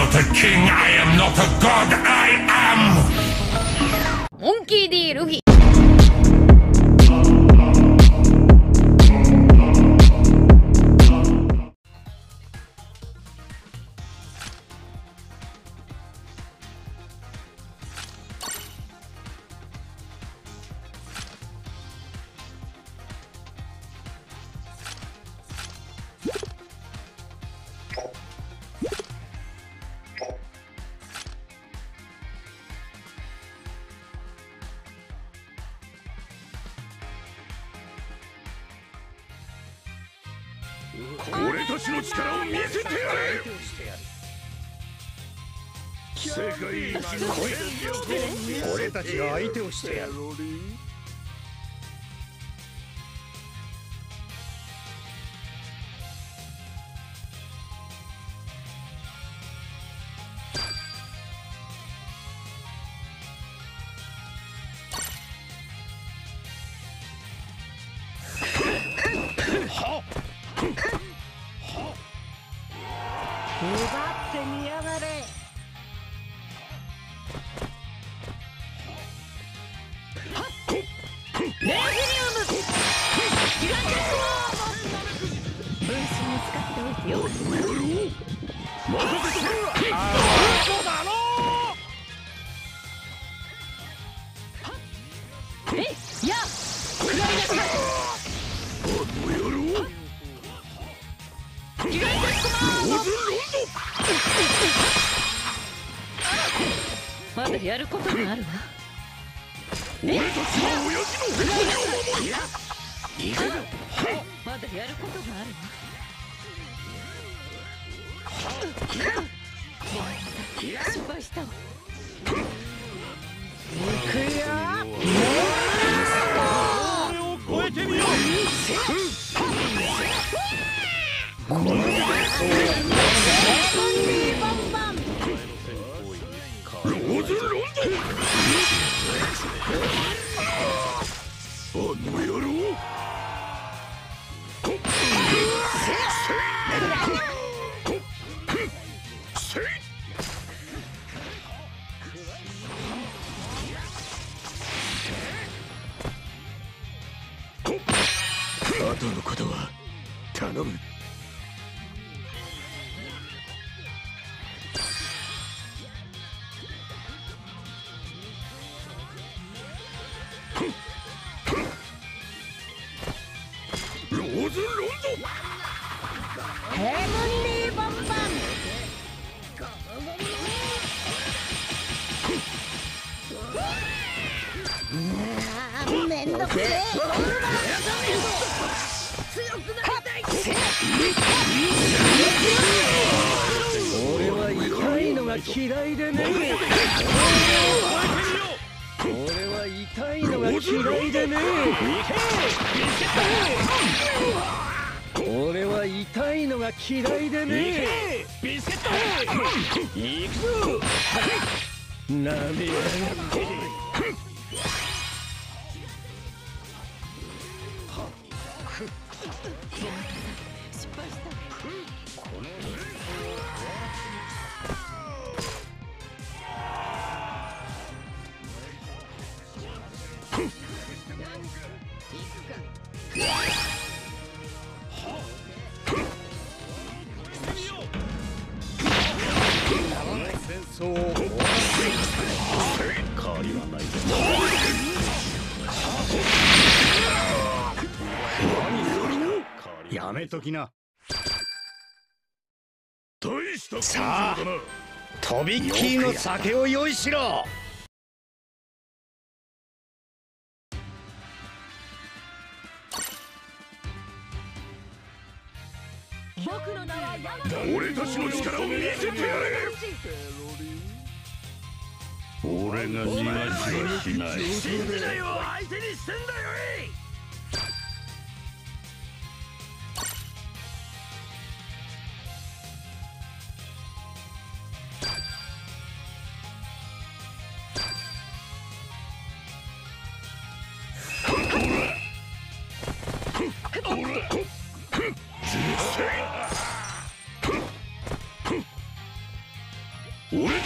not a king, I am not a god, I am モンキー D ルフィ。 俺たちの力を見せてやれ。世界一の俺たちが相手をしてやる。 奪ってみやがれ。レジリウムギガテスモ分身に使っておいてよ。任せてくれ。そうだろう。えいや食らいなさい。ギガテスモまだやることがあるわ。俺たちは親父の誇りを守る。まだやることがあるわ。失敗したわ。行くよ。俺を超えてみよう。このローズロンドン。あの野郎。あとのことは頼む。ローズロンドン。ヘブンリーバンバン。めんどくせえ。強くなりたい。俺は痛いのが嫌いでね。俺は痛いのが嫌いでね。俺は痛いのが嫌いでね。ビスケット行くぞ。なめやがって。失敗した。戦争を終わらせる。変わりはないぞ。やめときな。さあ、とびっきりの酒を用意しろ。俺たちの力を見せてやれ。俺が逃がしはしない。信じなよ、相手にしてんだよ。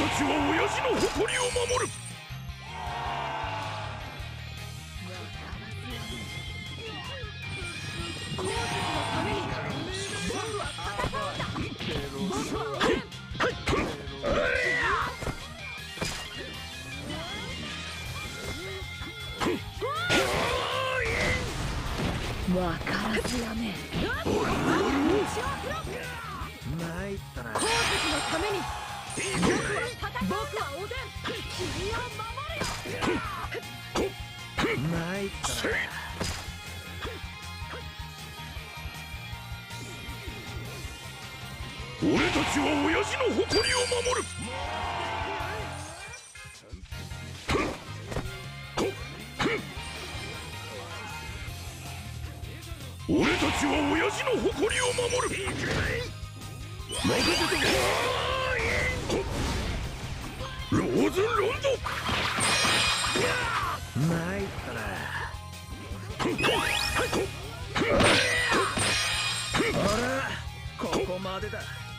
たちは親父の誇りを守る。 皇族のために僕は戦うんだ。僕は応援。わからずやめ。 参ったな。 皇族のために僕はおでん。君を守るよ。 参ったな。俺たちは親父の誇りを守る。俺たちは親父の誇りを守る。任せとけ。ローズ・ロンド。参ったな。あら、ここまでだ。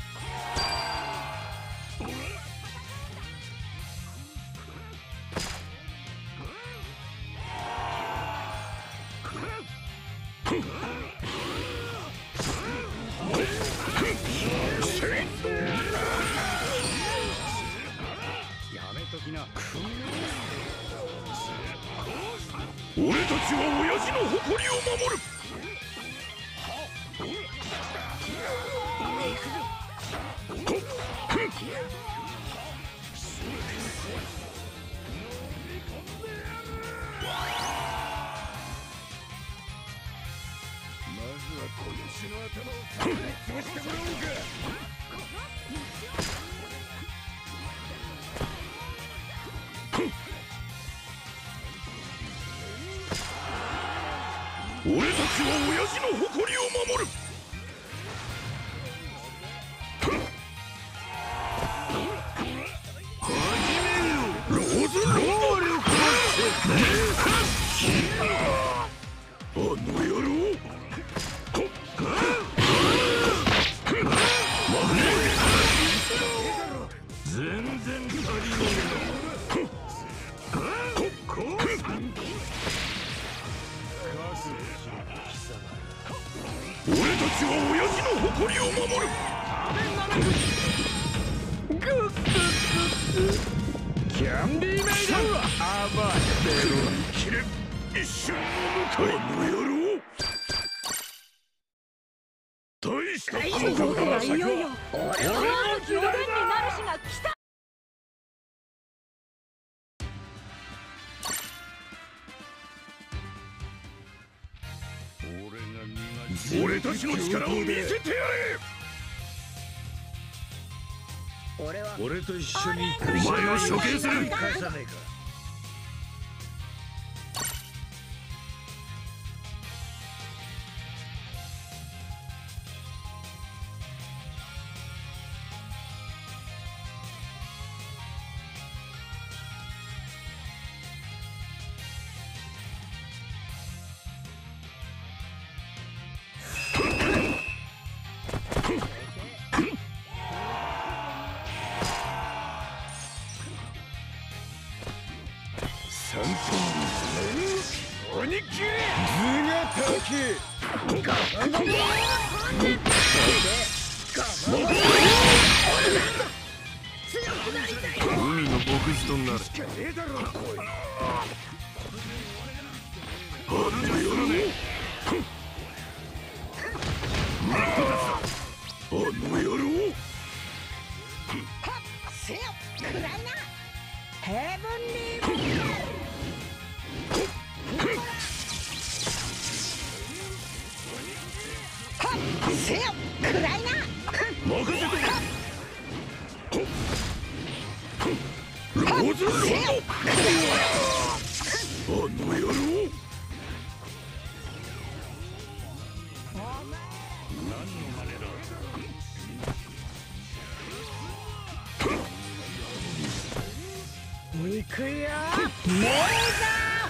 俺たちは親父の誇りを守る。まずはこの血の頭を潰してもらおうか。俺たちは親父の誇りを守る。ローズ・ロンド。あの野郎。全然足りねえな。俺たちは親父の誇りを守る。キャンディーメイド。暴ってる。きれ一瞬の向かい。あの野郎。大したことだな。 いよいよ俺の時代になる日が来た。 俺たちの力を見せてやれ。俺と一緒にお前を処刑する。返さねえか。鬼切れ図が高海の牧師となる。あんな野郎。あの野郎。 せよ、暗いな。ヘブンリーブル。せよ、暗いな。 任せてローズ・ロンド。あの野郎。何の真似だ。 行くよ。レーザ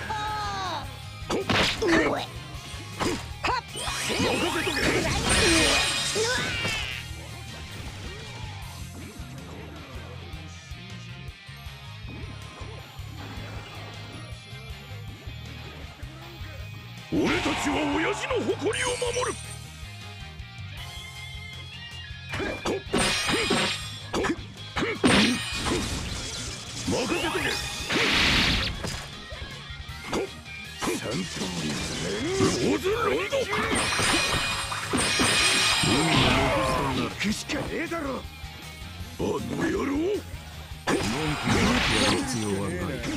ー砲。うえ。 任せとけ。 俺たちは親父の誇りを守る。任せてけ。三刀流ローズロンド。海の残すとなる。行くしかねえだろ。あの野郎。文句やる必要はない。任せてけ。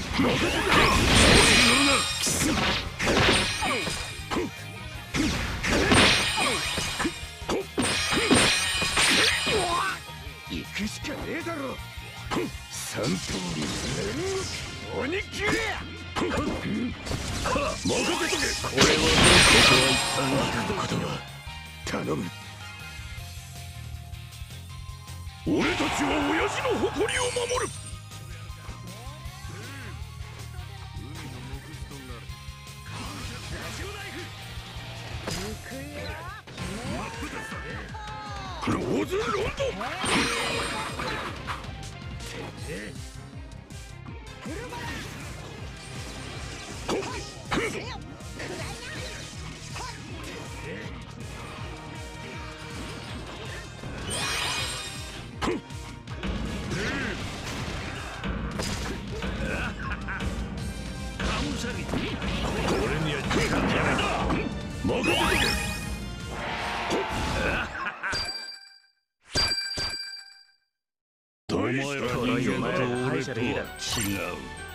行くしかねえだろ。三刀流鬼切れ。任せとけ。これは一旦引くことだ。頼む。俺たちは親父の誇りを守る。ローズロンド。俺には時間じゃない。任せてけ。お前ら人間と俺とは違う。